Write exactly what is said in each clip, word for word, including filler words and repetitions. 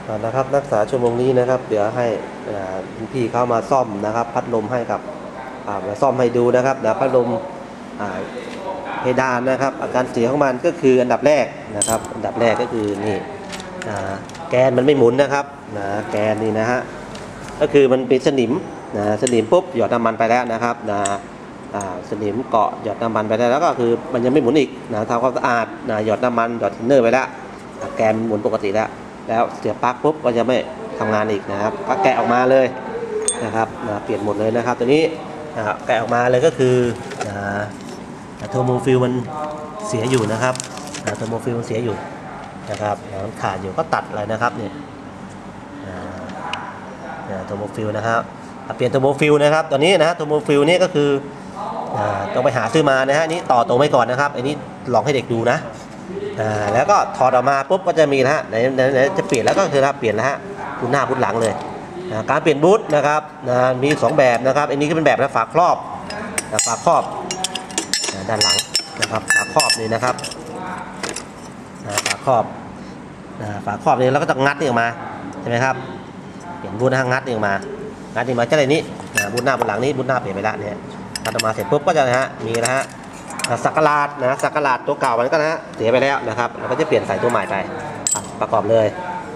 นะครับนักศึกษาชั่วโมงนี้นะครับเดี๋ยวให้พี่เข้ามาซ่อมนะครับพัดลมให้กับมาซ่อมให้ดูนะครับนะพัดลมเพดานนะครับอาการเสียของมันก็คืออันดับแรกนะครับอันดับแรกก็คือนี่แกนมันไม่หมุนนะครับนะแกนนี่นะฮะก็คือมันเป็นสนิมนะสนิมปุ๊บหยดน้ำมันไปแล้วนะครับนะสนิมเกาะหยดน้ำมันไปแล้วแล้วก็คือมันยังไม่หมุนอีกนะทำความสะอาดนะหยดน้ำมันหยดทินเนอร์ไปแล้วแกนหมุนปกติแล้วแล้วเสียบปลั๊กปุ๊บก็จะไม่ทำงานอีกนะครับก็แกะออกมาเลยนะครับนะเปลี่ยนหมดเลยนะครับตัวนี้นะแกะออกมาเลยก็คือนะโทโมฟิลมันเสียอยู่นะครับนะโทโมฟิลมันเสียอยู่นะครับมันขาดอยู่ก็ตัดอะไรนะครับเนี่ยโทโมฟิลนะครับเปลี่ยนโทโมฟิลนะครับตัวนี้นะโทโมฟิลนี่ก็คือต้องไปหาซื้อมานะฮะนี่ต่อตรงไว้ก่อนนะครับอันนี้ลองให้เด็กดูนะแล้วก็ถอดออกมาปุ๊บก็จะมีนะฮะไหนไหนจะเปลี่ยนแล้วก็คือเปลี่ยนแล้วฮะบูทหน้าบูทหลังเลยการเปลี่ยนบูทนะครับมีสองแบบนะครับอันนี้ก็เป็นแบบนะฝาครอบฝาครอบด้านหลังนะครับฝาครอบนี่นะครับฝาครอบฝาครอบนี่แล้วก็จะงัดนี่ออกมาใช่ไหมครับเปลี่ยนบูทนะงัดนี่ออกมางัดนี่มาจะอะไรนี้บูทหน้าบูทหลังนี้บูทหน้าเปลี่ยนไปแล้วเนี่ยงัดออกมาเสร็จปุ๊บก็จะนะฮะมีนะฮะสักการาดนะสักการาดตัวเก่ามันก็นะเสียไปแล้วนะครับเราก็จะเปลี่ยนใส่ตัวใหม่ไปประกอบเลย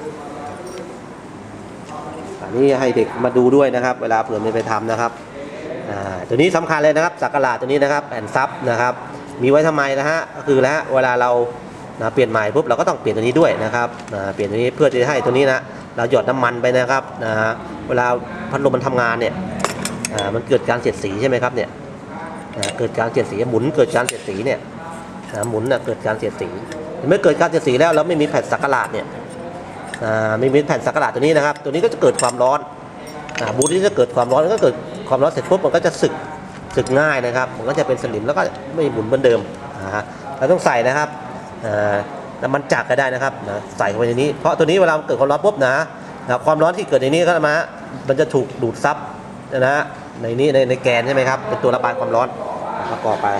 อันนี้ให้เด็กมาดูด้วยนะครับเวลาเผื่อไม่ไปทำนะครับตัวนี้สำคัญเลยนะครับสักการาดตัวนี้นะครับแผ่นซับนะครับมีไว้ทำไมนะฮะก็คือแล้วเวลาเรานะเปลี่ยนใหม่ปุ๊บเราก็ต้องเปลี่ยนตัวนี้ด้วยนะครับนะเปลี่ยนตัวนี้เพื่อจะให้ตัวนี้นะเราหยดน้ำมันไปนะครับนะฮะเวลาพัดลมมันทำงานเนี่ยมันเกิดการเสียดสีใช่ไหมครับเนี่ยเกิดการเสียดสีหมุนเกิดการเสียดสีเนี่ยหมุนเกิดการเสียดสีเมื่อเกิดการเสียดสีแล้วแล้วไม่มีแผ่นสักการาดเนี่ยไม่มีแผ่นสักการาดตัวนี้นะครับตัวนี้ก็จะเกิดความร้อนบูทที่จะเกิดความร้อนก็เกิดความร้อนเสร็จปุ๊บมันก็จะสึกสึกง่ายนะครับมันก็จะเป็นสนิมแล้วก็ไม่หมุนเหมือนเดิมเราต้องใส่นะครับน้ำมันจักรก็ได้นะครับใส่เข้าไปในนี้เพราะตัวนี้เวลาเกิดความร้อนปุ๊บนะความร้อนที่เกิดในนี้ก็มามันจะถูกดูดซับนะในนี้ในในแกนใช่ไหมครับเป็นตัวระบายความร้อนประกอบไป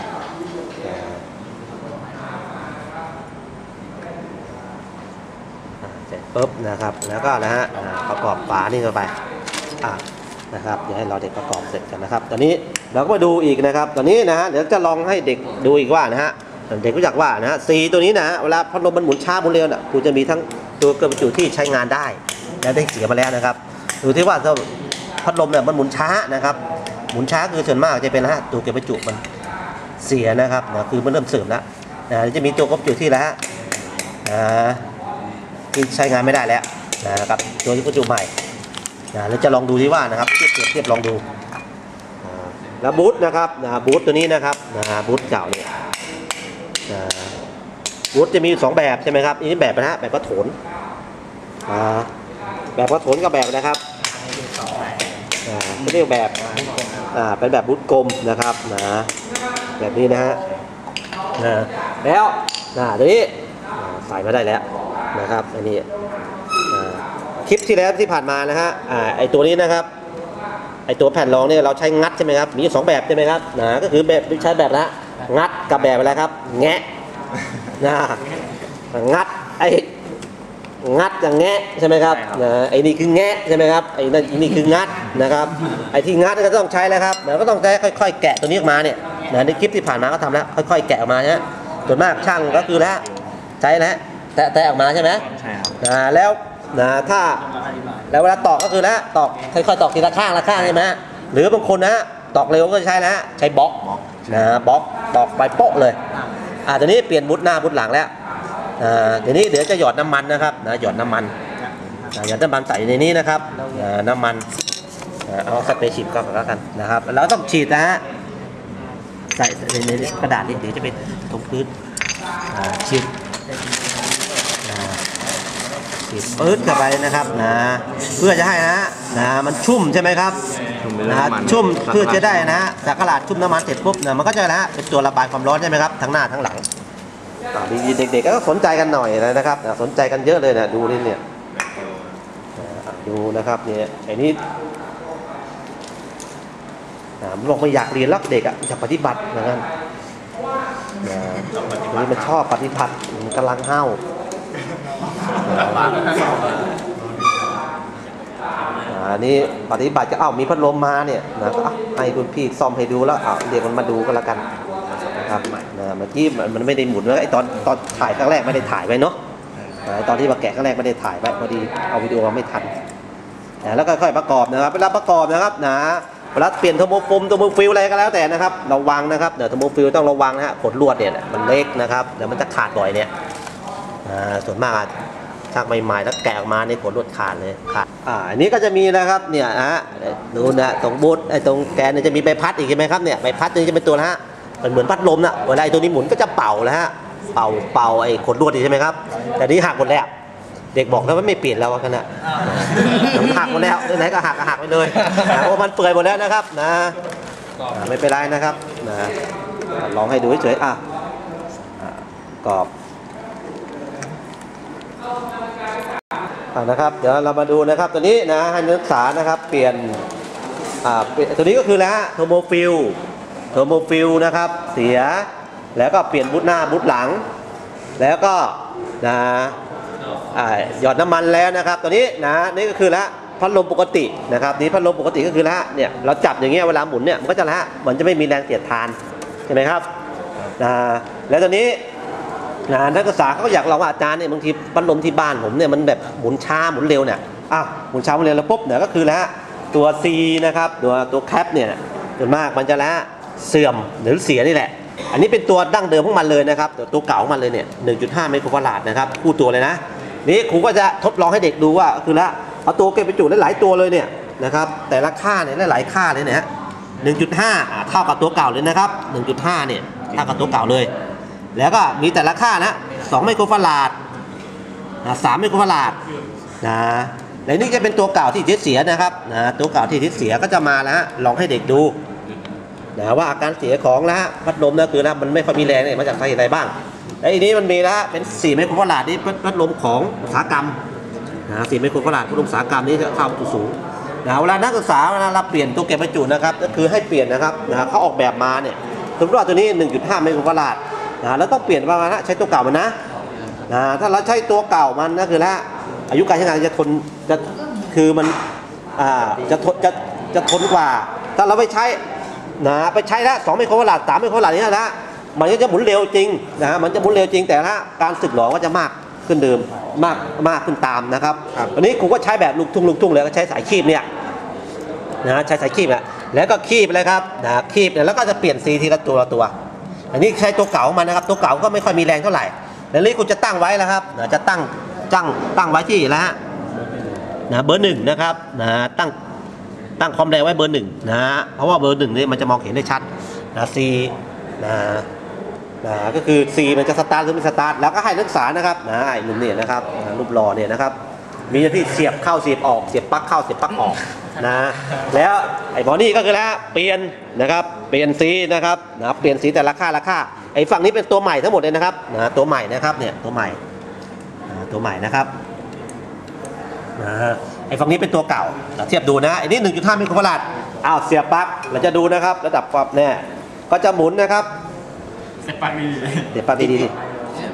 เสร็จปุ๊บนะครับแล้วก็นะฮะประกอบฝานี่เข้าไปนะครับเดี๋ยวให้เราเด็กประกอบเสร็จกันนะครับตอนนี้เราก็มาดูอีกนะครับตอนนี้นะฮะเดี๋ยวจะลองให้เด็กดูอีกว่านะฮะเด็กรู้จักว่านะฮะสีตัวนี้นะเวลาพัดลมมันหมุนช้าหมุนเร็วน่ะคุณจะมีทั้งตัวเกลือบรรจุที่ใช้งานได้และได้เสียมาแล้วนะครับดูที่ว่าพัดลมเนี่ยมันหมุนช้านะครับหมุนช้าคือส่วนมากจะเป็นนะฮะตัวเก็บบรรจุมันเสียนะครับนะคือมันเริ่มเสื่อมแล้วนะจะมีตัวเก็บบรรจุที่แล้วฮะที่ใช้งานไม่ได้แล้วนะครับตัวที่บรรจุใหม่นะเราจะลองดูที่ว่านะครับเทียบเทียบลองดูแล้วบูทนะครับนะบูทตัวนี้นะครับนะบูทเก่าเนี่ยบูทจะมีสองแบบใช่ไหมครับอันนี้แบบนะฮะแบบกระโถนแบบกระโถนกับแบบนะครับไม่เรียกแบบเป็นแบบบูทกลมนะครับนะแบบนี้นะฮะแล้วนะตัวนี้ใส่มาได้แล้วนะครับอันนี้คลิปที่แล้วที่ผ่านมานะฮะไอตัวนี้นะครับไอตัวแผ่นรองเนี่ยเราใช้งัดใช่ไหมครับมีสองแบบใช่ไหมครับนะก็คือแบบใช้แบบนะงัดกับแบบอะไรครับแงะนะงัดไองัดอย่างแงะใช่ไหมครับนะไอ้นี่คือแงะใช่ไหมครับไอ้นั่นนี่คืองัดนะครับไอ้ที่งัดก็ต้องใช้แล้วครับเราก็ต้องใช้ค่อยๆแกะตัวนี้ออกมาเนี่ยนะในคลิปที่ผ่านมาก็ทำแล้วค่อยๆแกะออกมาเนี่ยส่วนมากช่างก็คือแล้วใช้แล้วแตะๆออกมาใช่ไหมใช่ครับนะแล้วนะถ้าแล้วเวลาตอกก็คือแล้วตอกค่อยๆตอกทีละข้างละข้างใช่ไหมหรือบางคนนะตอกเร็วก็ใช้แล้วใช้บล็อกนะบล็อกตอกไปโป๊ะเลยอ่าตอนนี้เปลี่ยนบูทหน้าบูทหลังแล้วเดี๋ยวนี้เดี๋ยวจะหยอดน้ำมันนะครับนะหยอดน้ำมันหยอดน้ำมันใส่ในนี้นะครับน้ำมันเอาสเปรย์ฉีดก็แล้วกันนะครับแล้วต้องฉีดนะฮะใส่ในกระดาษนี้เดี๋ยวจะเป็นตรงพื้นฉีดฉีดปื๊ดเข้าไปนะครับนะเพื่อจะให้นะนะมันชุ่มใช่ไหมครับนะชุ่มเพื่อจะได้นะจากกระดาษชุ่มน้ำมันเสร็จปุ๊บนะมันก็จะนะเป็นตัวระบายความร้อนใช่ไหมครับทั้งหน้าทั้งหลังเด็กๆก็สนใจกันหน่อยนะครับสนใจกันเยอะเลยนะดูนี่เนี่ยดูนะครับเนี่ยไอ้นี่มันบอกไม่อยากเรียนรักเด็กอ่ะอยากปฏิบัติเหมือนกันทีนี้มันชอบปฏิบัติมันกำลังห้าวอันนี้ปฏิบัติก็เอ้ามีพัดลมมาเนี่ยนะก็ให้คุณพี่ซ่อมให้ดูแล้วเอาเรียกมันมาดูก็แล้วกันนะครับนะเมื่อกี้มันไม่ได้หมุนไว้ไอ้ตอนตอนถ่ายครั้งแรกไม่ได้ถ่ายไว้เนาะตอนที่มาแกะครั้งแรกไม่ได้ถ่ายไว้พอดีเอาวิดีโอมาไม่ทันนะแล้วก็ค่อยประกอบนะครับเวลาประกอบนะครับนะเวลาเปลี่ยนเทอร์โมโฟมเทอร์โมฟิลอะไรก็แล้วแต่นะครับระวังนะครับเดี๋ยวเทอร์โมฟิลต้องระวังนะฮะขดลวดเนี่ยมันเล็กนะครับเดี๋ยวมันจะขาดบ่อยเนี่ยส่วนมากชักใหม่ๆแล้วแกะออกมาในขดลวดขาดเลยขาดอ่าอันนี้ก็จะมีนะครับเนี่ยฮะดูนะตรงบูทไอ้ตรงแกนเนี่ยจะมีใบพัดอีกใช่ไหมครับเนี่ยใบพัดนี่จะเป็นตัวนะฮะมันเหมือนพัดลมนะเวลาไอ้ตัวนี้หมุนก็จะเป่าแล้วฮะเป่าเป่าไอ้ขดลวดใช่ไหมครับแต่นี้หักหมดแล้วเด็กบอกแล้วว่าไม่เปลี่ยนแล้วกันนะมันหักหมดแล้วไหนก็หักก็หักไปเลยเพราะมันเปื่อยหมดแล้วนะครับนะไม่เป็นไรนะครับนะลองให้ดูเฉยๆอ่ะกรอบนะครับเดี๋ยวเรามาดูนะครับตัวนี้นะให้นักศึกษานะครับเปลี่ยนอ่าตัวนี้ก็คือแล้วเทอร์โมฟิลเทอร์โมฟิลนะครับเสียแล้วก็เปลี่ยนบูทหน้าบูทหลังแล้วก็นะหยอดน้ำมันแล้วนะครับตัวนี้นะนี่ก็คือแล้วพัดลมปกตินะครับนี่พัดลมปกติก็คือแล้วเนี่ยเราจับอย่างเงี้ยเวลาหมุนเนี่ยมันก็จะละมันจะไม่มีแรงเสียดทานใช่ไหมครับนะแล้วตัวนี้นะนักศึกษาเขาอยากลองว่าอาจารย์เนี่ยบางทีพัดลมที่บ้านผมเนี่ยมันแบบหมุนช้าหมุนเร็วเนี่ยอ้าวหมุนช้าหมุนเร็วแล้วปุ๊บเนี่ยก็คือแล้วตัว C นะครับตัวตัวแคปเนี่ยส่วนมากมันจะละเสื่อมหรือเสียนี่แหละอันนี้เป็นตัวดั้งเดิมของมันเลยนะครับตัวตัวเก่าของมันเลยเนี่ย หนึ่งจุดห้า ไมโครฟาราดนะครับคู่ตัวเลยนะนี่ครูก็จะทดลองให้เด็กดูว่าคือละเอาตัวเก็บไปจุได้หลายตัวเลยเนี่ยนะครับแต่ละค่าเนี่ยหลายค่าเลยเนี่ย หนึ่งจุดห้า เท่ากับตัวเก่าเลยนะครับ หนึ่งจุดห้า เนี่ยเท่ากับตัวเก่าเลยแล้วก็มีแต่ละค่านะสองไมโครฟาราดนะสามไมโครฟาราดนะและนี่จะเป็นตัวเก่าที่ทิศเสียนะครับนะตัวเก่าที่ทิศเสียก็จะมาแล้วลองให้เด็กดูนะว่าอาการเสียของแล้วพัดลมนะคือนะมันไม่ค่อยมีแรงเนี่ยมาจากสาเหตุอะไรบ้างและอันนี้มันมีแล้วเป็นสี่ไมโครฟาราดนี่พัดลมของอุตสาหกรรมนะสี่ไมโครฟาราดพัดลมอุตสาหกรรมนี้จะเข้าจุดสูงนะเวลานักศึกษาเวลาเราเปลี่ยนตัวเก็บบรรจุนะครับก็คือให้เปลี่ยนนะครับนะเขาออกแบบมาเนี่ยสมมติว่าตัวนี้ หนึ่งจุดห้า ไมโครฟาราดนะแล้วต้องเปลี่ยนประมาณนะใช้ตัวเก่ามันนะนะถ้าเราใช้ตัวเก่ามันก็คือละอายุการใช้งานจะทนจะคือมันอ่าจะทนจะจะทนกว่าถ้าเราไปใช้นะไปใช้ละสองไมโครฟาราดสามไมโครฟาราดนี่ละมันก็จะหมุนเร็วจริงนะมันจะหมุนเร็วจริงแต่ละการสึกหลอก็จะมากขึ้นเดิมมากมากขึ้นตามนะครับอันนี้ครูก็ใช้แบบลูกทุ่งลูกทุ่งเลยก็ใช้สายคีบเนี่ยนะใช้สายคีบอ่ะแล้วก็คีบเลยครับนะคีบแล้วก็จะเปลี่ยนซีทีละตัวละตัวอันนี้ใช้ตัวเก่ามันนะครับตัวเก่าก็ไม่ค่อยมีแรงเท่าไหร่แล้วนี่คุณจะตั้งไว้แล้วครับนะจะตั้งตั้งตั้งไว้ที่แล้วนะเบอร์หนึ่งนะครับนะตั้งตั้งความแรงไว้เบอร์หนึ่งนะเพราะว่าเบอร์หนึ่งนี่มันจะมองเห็นได้ชัดนะซีนะนะก็คือ C มันจะสตาร์ทหรือไม่สตาร์ทแล้วก็ให้นักศึกษานะครับนะไอ้หนุ่มเนี่ยนะครับรูปหล่อเนี่ยนะครับมีหน้าที่เสียบเข้าเสียบออกเสียบปลั๊กเข้าเสียบปลั๊กออกนะแล้วไอ้บอดี้ก็คือแล้วเปลี่ยนนะครับเปลี่ยนสีนะครับนะเปลี่ยนสีแต่ละค่าละค่าไอ้ฝั่งนี้เป็นตัวใหม่ทั้งหมดเลยนะครับนะตัวใหม่นะครับเนี่ยตัวใหม่ตัวใหม่นะครับนะไอ้ฝั่งนี้เป็นตัวเก่าเทียบดูนะไอ้นี่ หนึ่งจุดห้า ไมโครฟาราดอ้าวเสียบปลั๊กเราจะดูนะครับระดับความแน่ก็จะหมุนนะครับเสียบปลั๊กดีๆเสียบปลั๊กดีๆ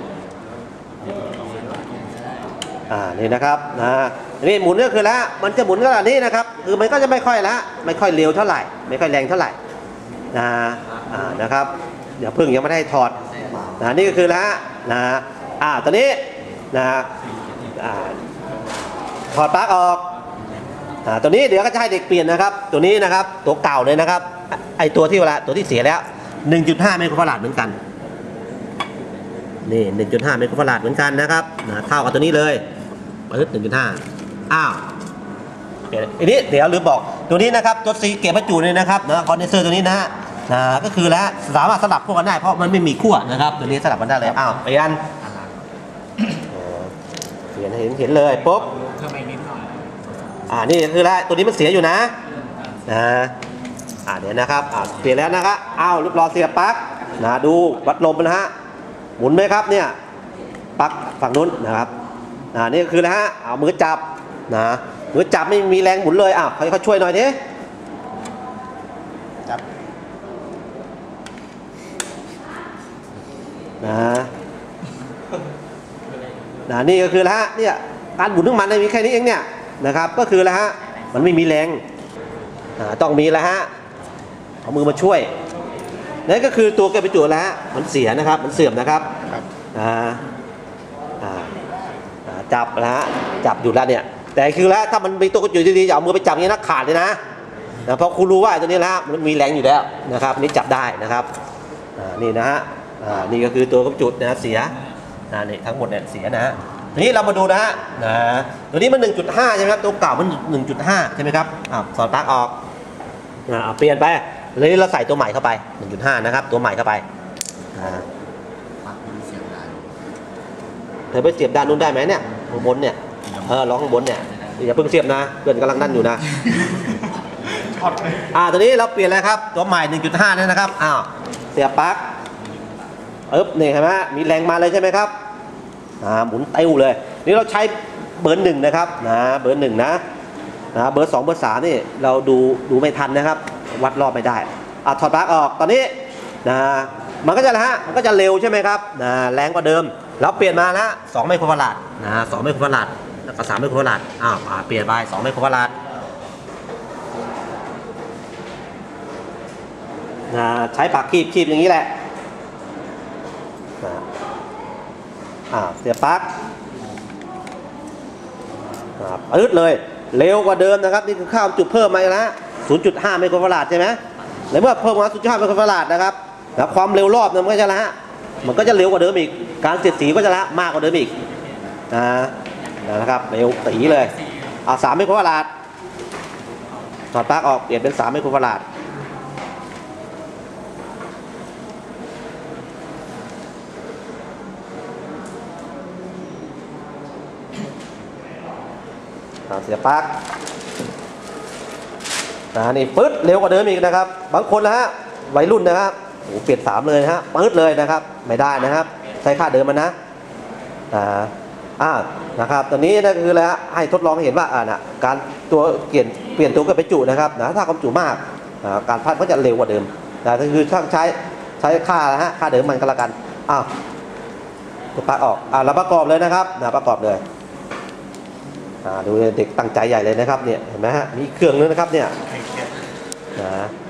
อ่านี่นะครับนะนี่หมุนก็คือแล้วมันจะหมุนขนาดนี้นะครับคือมันก็จะไม่ค่อยละไม่ค่อยเร็วเท่าไหร่ไม่ค่อยแรงเท่าไหร่นะอ่านะครับเดี๋ยวพึ่งยังไม่ได้ถอดนะนี่ก็คือแล้วนะอ่าตอนนี้นะอ่าถอดปลั๊กออกอ่าตัวนี้เดี๋ยวก็จะให้เด็กเปลี่ยนนะครับตัวนี้นะครับตัวเก่าเลยนะครับไอตัวที่เวลาตัวที่เสียแล้ว หนึ่งจุดห้า ไมโครฟาราดเหมือนกันนี่ หนึ่งจุดห้า ไมโครฟาราดเหมือนกันนะครับนะเท่ากับตัวนี้เลยปึ๊บ หนึ่งจุดห้า อ้าวอันนี้เดี๋ยวลืมบอกตัวนี้นะครับตัวซีเก็บบรรจุเลยนะครับนะคอนเดนเซอร์ตัวนี้นะนะก็คือแล้วสามารถสลับพวกกันได้เพราะมันไม่มีขั้วนะครับตัวนี้สลับกันได้เลยอ้าวเปลี่ยนเปลี่ยนเห็นเห็นเลยปุ๊บอ่านี่คือแล้วตัวนี้มันเสียอยู่นะนะอ่าเดี๋ยวนะครับอ่าเปลี่ยนแล้วนะครับอ้าวรูปรอเสียบปลั๊กนะดูวัดลมนะฮะหมุนไหมครับเนี่ยปลั๊กฝั่งนู้นนะครับอ่านี่คือนะฮะเอามือจับนะมือจับไม่มีแรงหมุนเลยอ้าวเขาช่วยหน่อยดิจับนะนะนี่ก็คือแล้วฮะเนี่ยการหมุนของมันมีแค่นี้เองเนี่ยนะครับก็คือแล้วฮะมันไม่มีแรงอ่าต้องมีแล้วฮะเอามือมาช่วยนั่นก็คือตัวกระปิจุแล้วมันเสียนะครับมันเสื่อมนะครับอ่าอ่าจับนะฮะจับอยู่แล้วเนี่ยแต่คือแล้วถ้ามันมีตัวกระจุดีๆอย่าเอามือไปจับอย่างนี้นะขาดเลยนะนะเพราะคุณรู้ว่าตัวนี้แล้วมันมีแรงอยู่แล้วนะครับนี่จับได้นะครับอ่านี่นะฮะอ่านี่ก็คือตัวกระจุนะเสียนะนี่ทั้งหมดเนี่ยเสียนะฮะทีนี้เรามาดูนะฮะนะตัวนี้มัน หนึ่งจุดห้า ใช่ไหมครับตัวเก่ามัน หนึ่งจุดห้า ใช่ไหมครับอ่าสอดปลั๊กออกอ่าเปลี่ยนไปเลยเราใส่ตัวใหม่เข้าไป หนึ่งจุดห้า นะครับตัวใหม่เข้าไปอ่าเธอไปเสียบด้านนู้นได้ไหมเนี่ยข้างบนเนี่ยเออลองข้างบนเนี่ยอย่าเพิ่งเสียบนะเพื่อนกำลังนั่นอยู่นะอ่าตัวนี้เราเปลี่ยนแล้วครับตัวใหม่ หนึ่งจุดห้า นี่นะครับอ้าวเสียบปลั๊กเอ๊บนี่เห็นไหมมีแรงมาเลยใช่ไหมครับอ่าหมุนเต้วเลยนี่เราใช้เบอร์หนึ่งนะครับนะเบอร์หนึ่งนะนะเบอร์สองเบอร์สามนี่เราดูดูไม่ทันนะครับวัดรอบไม่ได้อ่ะถอดปลั๊กออกตอนนี้นะมันก็จะนะฮะมันก็จะเร็วใช่ไหมครับนะแรงกว่าเดิมเราเปลี่ยนมานะสองไมโครฟาราดนะสองไมโครฟาราดแล้วก็สามไมโครฟาราดอ้าวเปลี่ยนไปสองไมโครฟาราดนะใช้ปากคีบคีบอย่างนี้แหละนะอ่าเสียบปลั๊กปื๊ดเลยเร็วกว่าเดิมนะครับนี่คือข้าวจุดเพิ่มมาแล้ว ศูนย์จุดห้า ไมโครฟาราดใช่ไหมในเมื่อเพิ่มมา ศูนย์จุดห้า ไมโครฟาราดนะครับแล้วความเร็วรอบมันก็จะละฮะมันก็จะเร็วกว่าเดิมอีกการเสียดสีก็จะละมากกว่าเดิมอีกนะนะครับเร็วตีเลยเอาสามไมโครฟาราดถอดปลั๊กออกเปลี่ยนเป็นสามไมโครฟาราดเสียบปลั๊กนะนี่ปื๊ดเร็วกว่าเดิมอีกนะครับบางคนนะฮะวัยรุ่นนะครับโอ้เปลี่ยนสามเลยนะฮะปื๊ดเลยนะครับไม่ได้นะครับใช้ค่าเดิมมันนะอ่าอ่านะครับตอนนี้นะคือแล้วให้ทดลองให้เห็นว่าอ่านะการตัวเปลี่ยนเปลี่ยนตัวกระปิจุนะครับนะถ้าความจุมากการพัดก็จะเร็วกว่าเดิมแต่คือถ้าใช้ใช้ค่านะฮะค่าเดิมมันก็แล้วกันอ้าวตัวปลั๊กออกอ่าเราประกอบเลยนะครับนะประกอบเลยดูเด็กตั้งใจใหญ่เลยนะครับเนี่ยเห็นไหมฮะมีเครื่องนึงนะครับเนี่ยนะ